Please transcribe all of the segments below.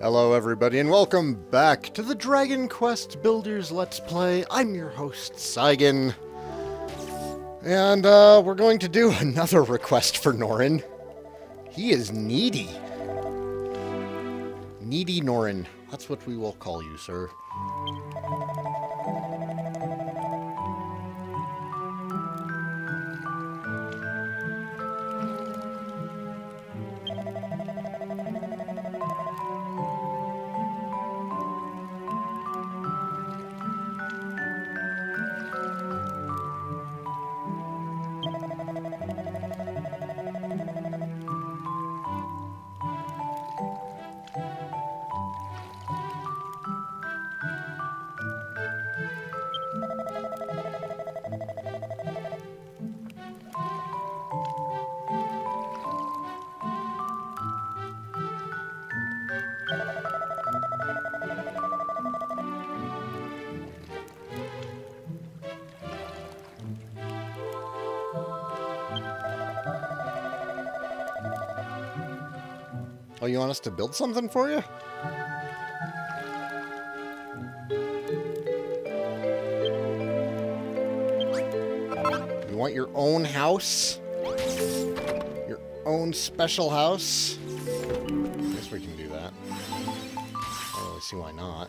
Hello everybody and welcome back to the Dragon Quest Builders Let's Play. I'm your host, Saigan. And we're going to do another request for Norin. He is needy. Needy Norin. That's what we will call you, sir. Oh, you want us to build something for you? You want your own house? Your own special house? I guess we can do that. I don't really see why not.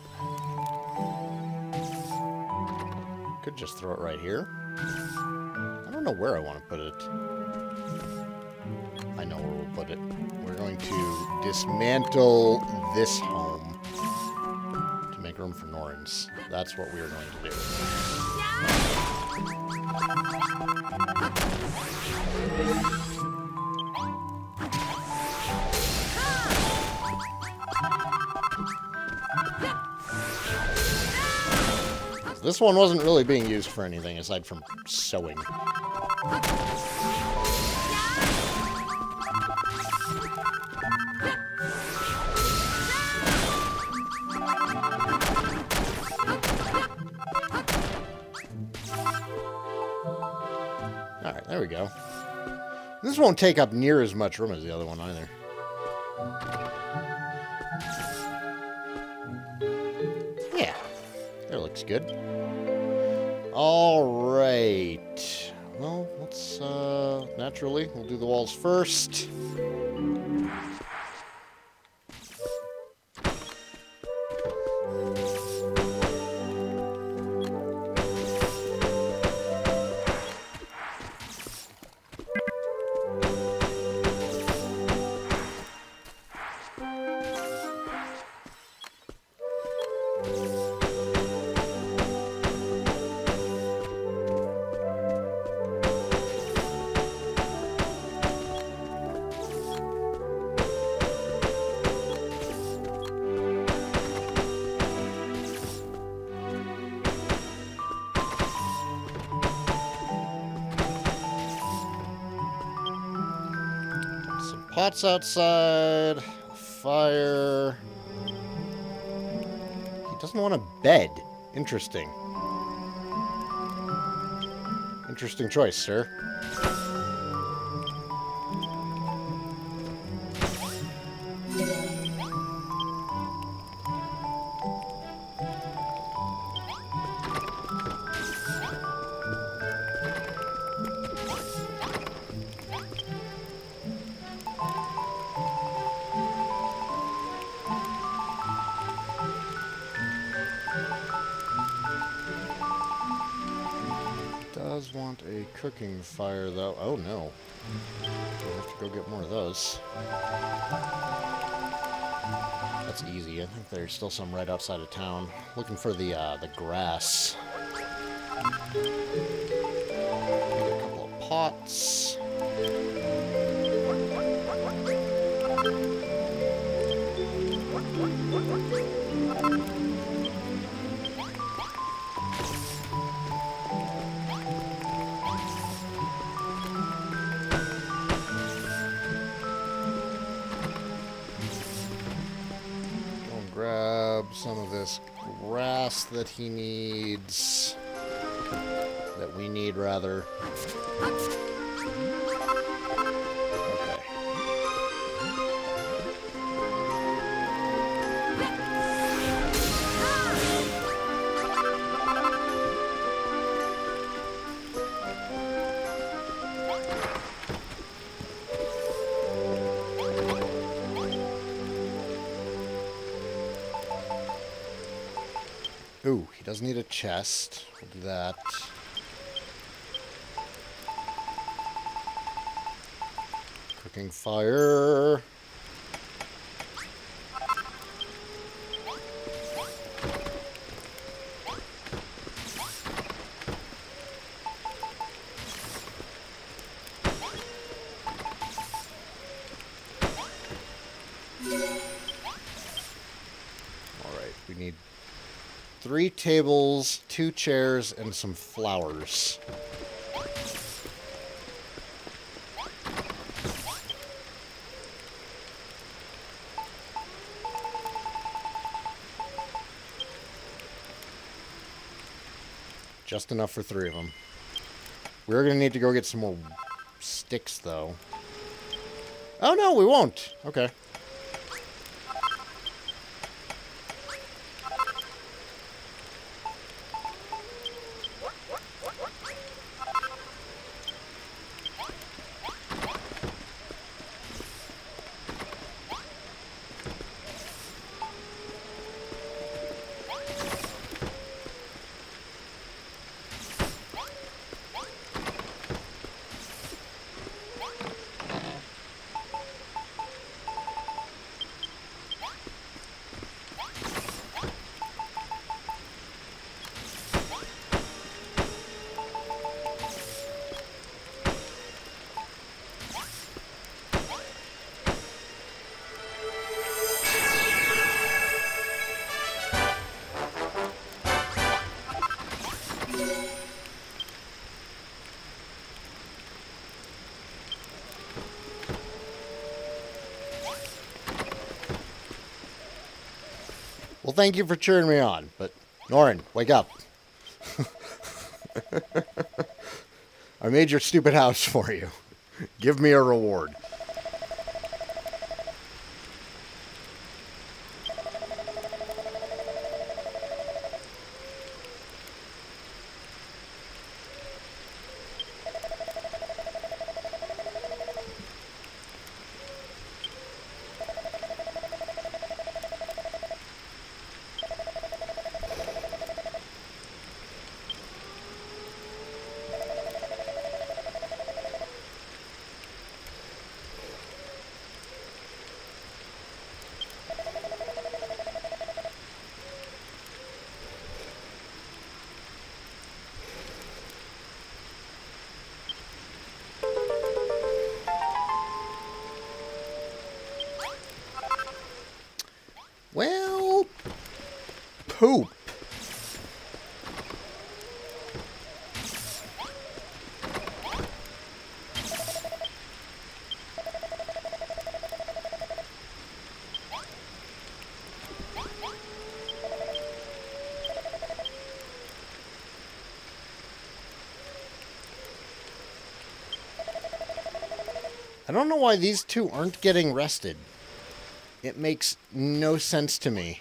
Could just throw it right here. I don't know where I want to put it. I know where we'll put it. We're going to dismantle this home to make room for Norin's. That's what we are going to do. This one wasn't really being used for anything aside from sewing. Alright, there we go. This won't take up near as much room as the other one either. Yeah, that looks good. Alright. Well, let's, naturally, we'll do the walls first. Pots outside, fire. He doesn't want a bed. Interesting. Interesting choice, sir. Does want a cooking fire, though. Oh, no. We'll have to go get more of those. That's easy. I think there's still some right outside of town. Looking for the grass. Get a couple of pots. Grab some of this grass that he needs. That we need, rather. Okay. Ooh, he does need a chest. We'll do that. Cooking fire. Alright, we need 3 tables, 2 chairs, and some flowers. Just enough for 3 of them. We're going to need to go get some more sticks, though. Oh, no, we won't. Okay. Well, thank you for cheering me on, but Norin, wake up. I made your stupid house for you. Give me a reward. Well, poop. I don't know why these two aren't getting rested. It makes no sense to me.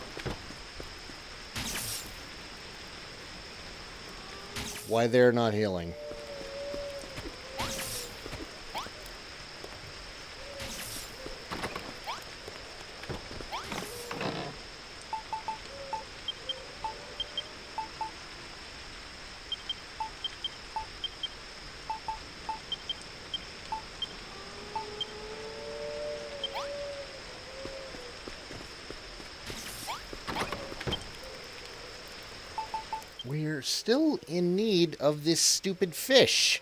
Why they're not healing. We're still in need of this stupid fish.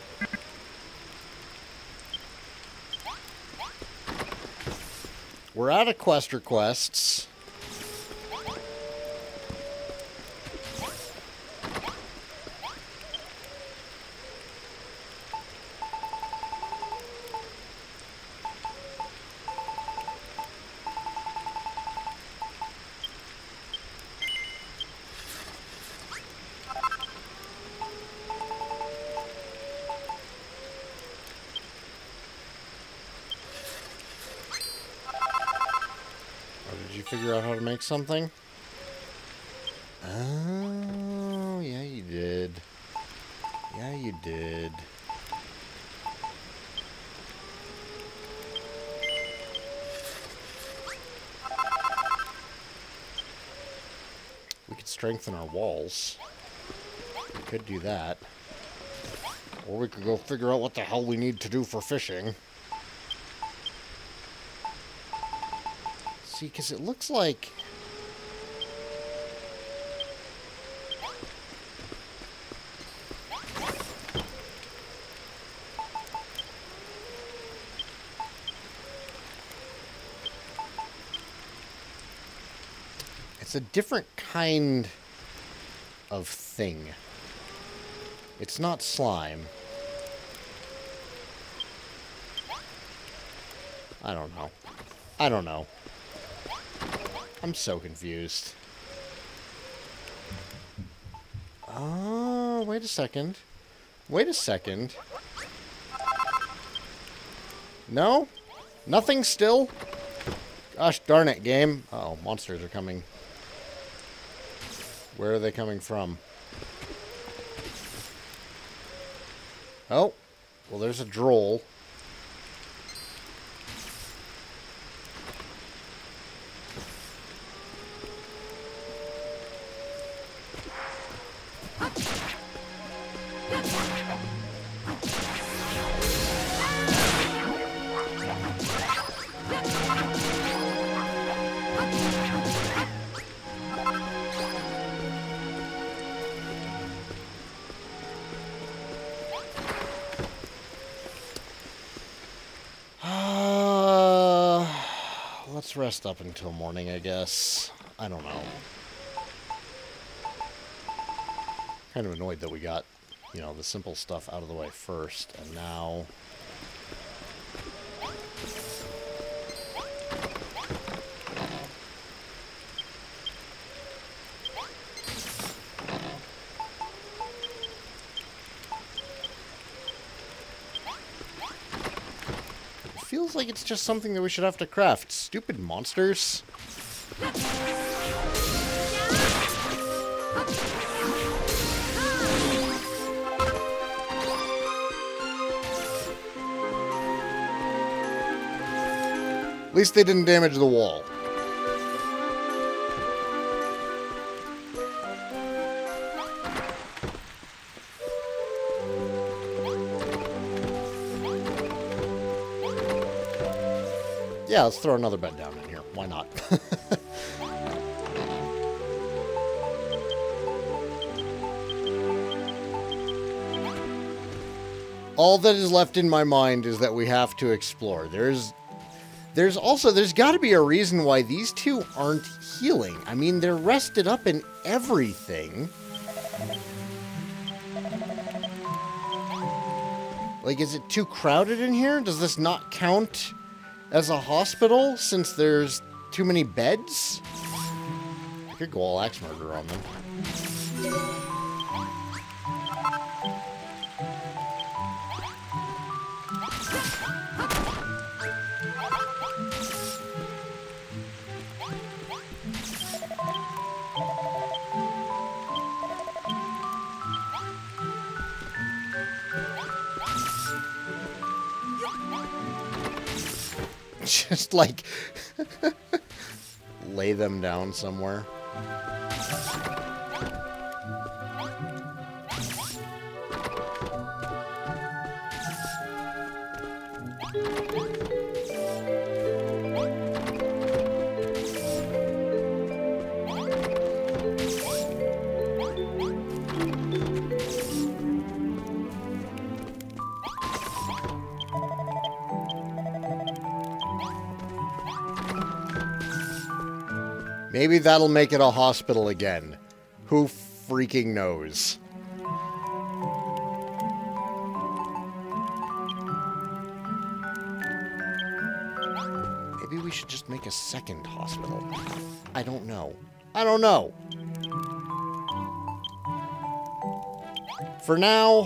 We're out of quest requests. Figure out how to make something? Oh, yeah, you did. Yeah, you did. We could strengthen our walls. We could do that. Or we could go figure out what the hell we need to do for fishing. See, because it looks like... it's a different kind of thing. It's not slime. I don't know. I don't know. I'm so confused. Oh, wait a second. Wait a second. No? Nothing still? Gosh darn it, game. Uh-oh, monsters are coming. Where are they coming from? Oh. Well, there's a droll. Let's rest up until morning, I guess. I don't know. Kind of annoyed that we got, you know, the simple stuff out of the way first, and now... feels like it's just something that we should have to craft. Stupid monsters. At least they didn't damage the wall. Yeah, let's throw another bed down in here. Why not? All that is left in my mind is that we have to explore. There's got to be a reason why these two aren't healing. I mean, they're rested up and everything. Like, is it too crowded in here? Does this not count as a hospital, since there's too many beds? I could go all axe murder on them. Just, like, lay them down somewhere. Maybe that'll make it a hospital again. Who freaking knows? Maybe we should just make a second hospital. I don't know. I don't know. For now...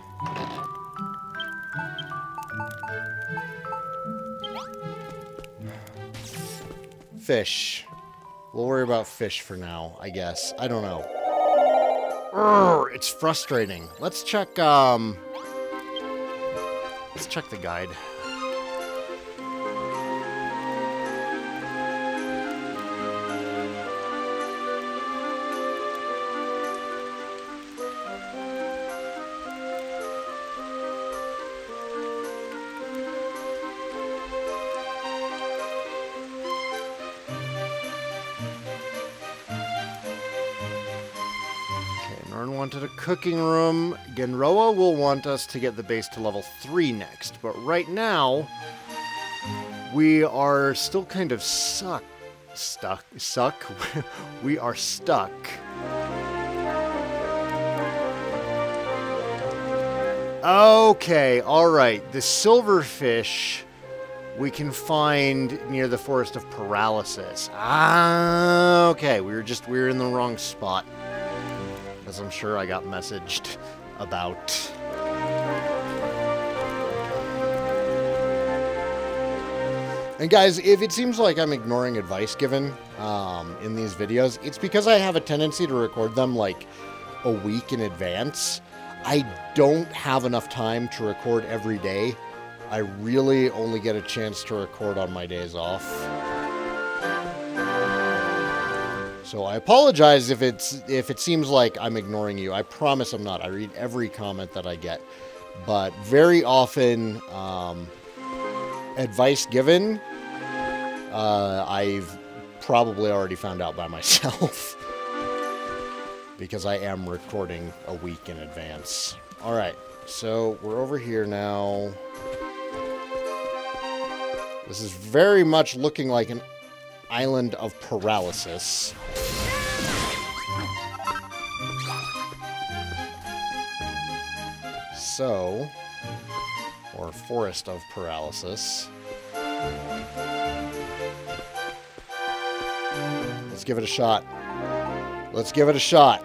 fish. We'll worry about fish for now, I guess. I don't know. Urgh, it's frustrating. Let's check the guide. wanted a cooking room. Genroa will want us to get the base to level 3 next. But right now, we are still kind of stuck. We are stuck. Okay, alright. The silverfish we can find near the Forest of Paralysis. Ah, okay. We're in the wrong spot. As I'm sure I got messaged about. And guys, if it seems like I'm ignoring advice given in these videos, it's because I have a tendency to record them like a week in advance. I don't have enough time to record every day. I really only get a chance to record on my days off. So I apologize if it seems like I'm ignoring you. I promise I'm not. I read every comment that I get. But very often, advice given, I've probably already found out by myself. Because I am recording a week in advance. Alright, so we're over here now. This is very much looking like an island of paralysis. So, or forest of paralysis. Let's give it a shot. Let's give it a shot.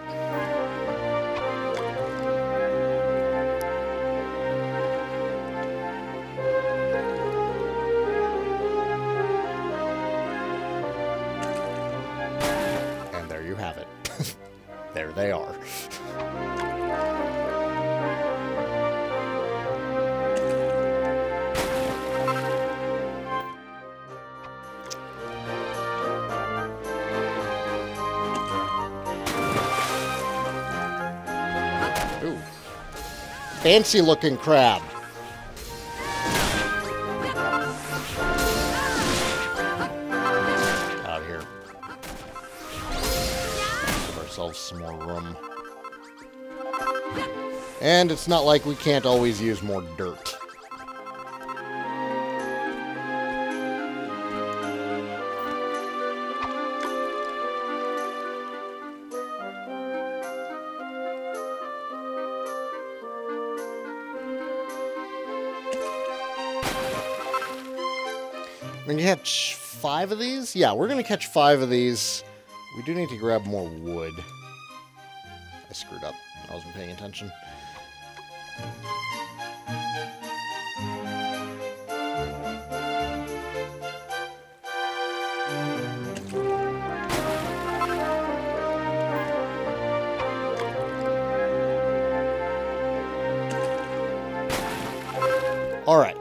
And there you have it. There they are. Ooh. Fancy looking crab. Out of here. Give ourselves some more room. And it's not like we can't always use more dirt. We're going to catch 5 of these? Yeah, we're going to catch 5 of these. We do need to grab more wood. I screwed up. I wasn't paying attention. All right.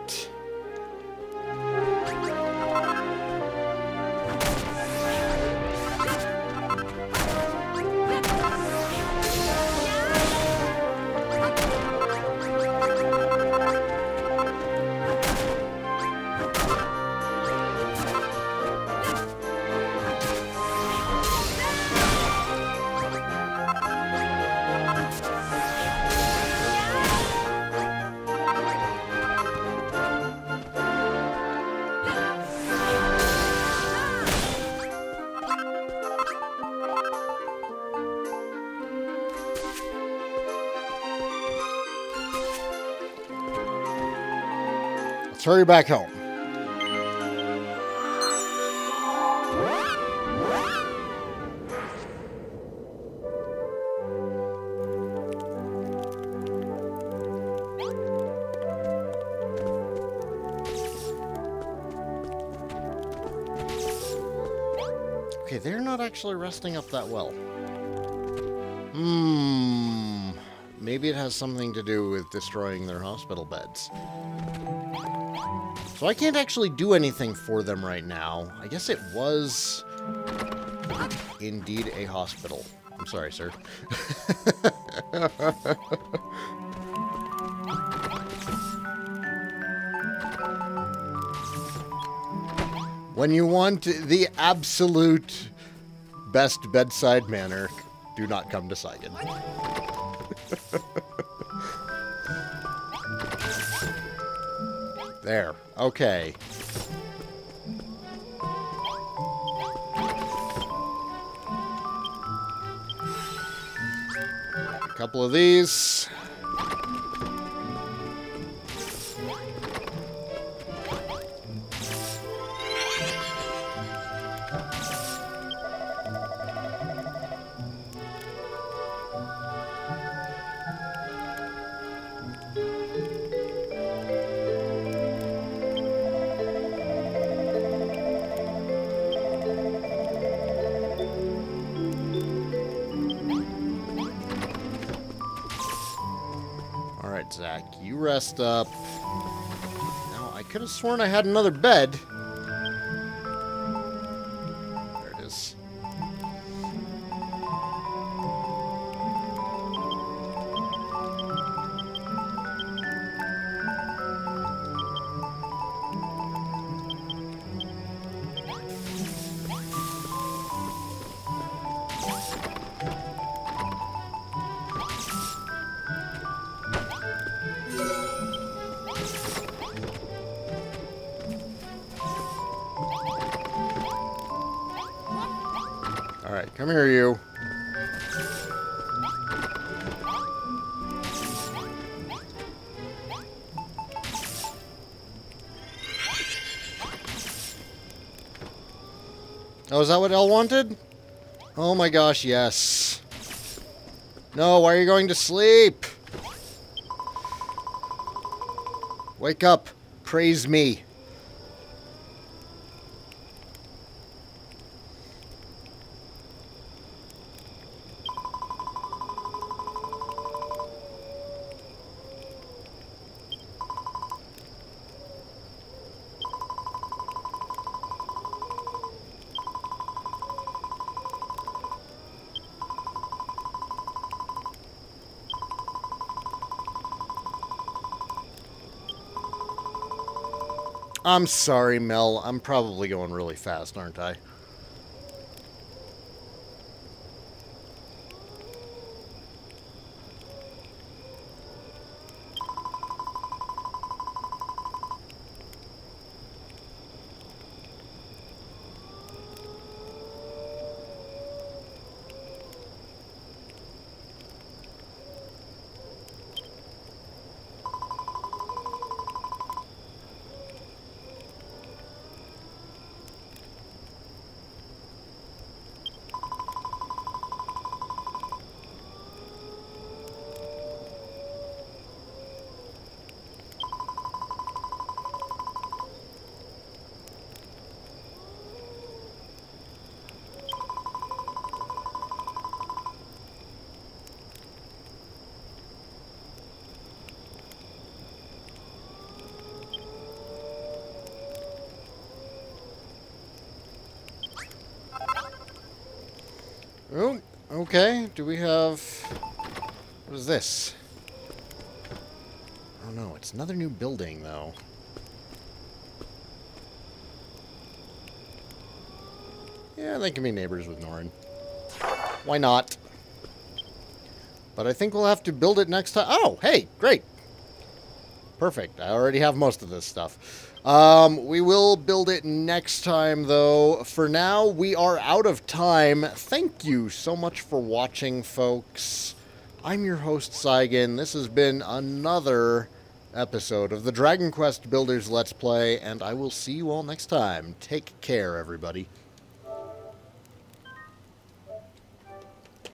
Let's hurry back home. Okay, they're not actually resting up that well. Maybe it has something to do with destroying their hospital beds. So I can't actually do anything for them right now. I guess it was indeed a hospital. I'm sorry, sir. When you want the absolute best bedside manner, do not come to Saigan. There. Okay. A couple of these. Alright, Zack, you rest up. Now, I could have sworn I had another bed. There it is. Alright, come here, you. Oh, is that what Elle wanted? Oh my gosh, yes. No, why are you going to sleep? Wake up. Praise me. I'm sorry, Mel. I'm probably going really fast, aren't I? Oh, okay. Do we have... What is this? Oh no, it's another new building, though. Yeah, they can be neighbors with Norin. Why not? But I think we'll have to build it next time. Oh, hey, great. Perfect. I already have most of this stuff. We will build it next time, though. For now, we are out of time. Thank you so much for watching, folks. I'm your host, Saigan. This has been another episode of the Dragon Quest Builders Let's Play, and I will see you all next time. Take care, everybody.